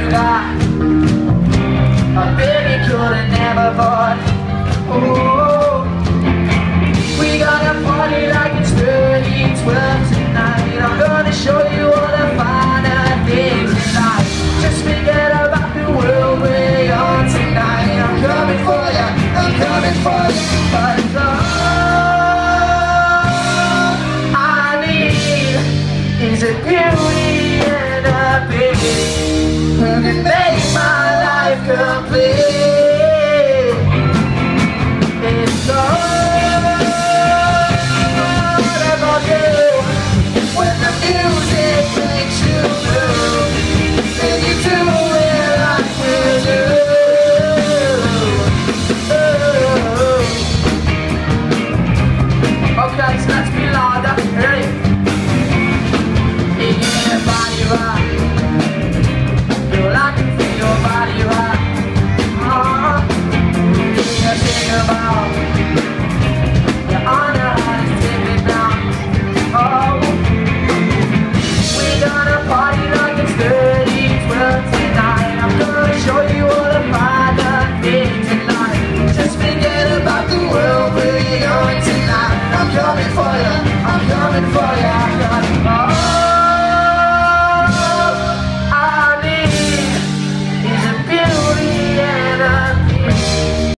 got. A baby could have never bought. Oh, we gonna party like it's 3012 tonight. I'm gonna show you all the finer things in life. Just forget about the world we're on tonight. I'm coming for ya, I'm coming for ya. But all I need is a beauty and a baby who can make my life complete.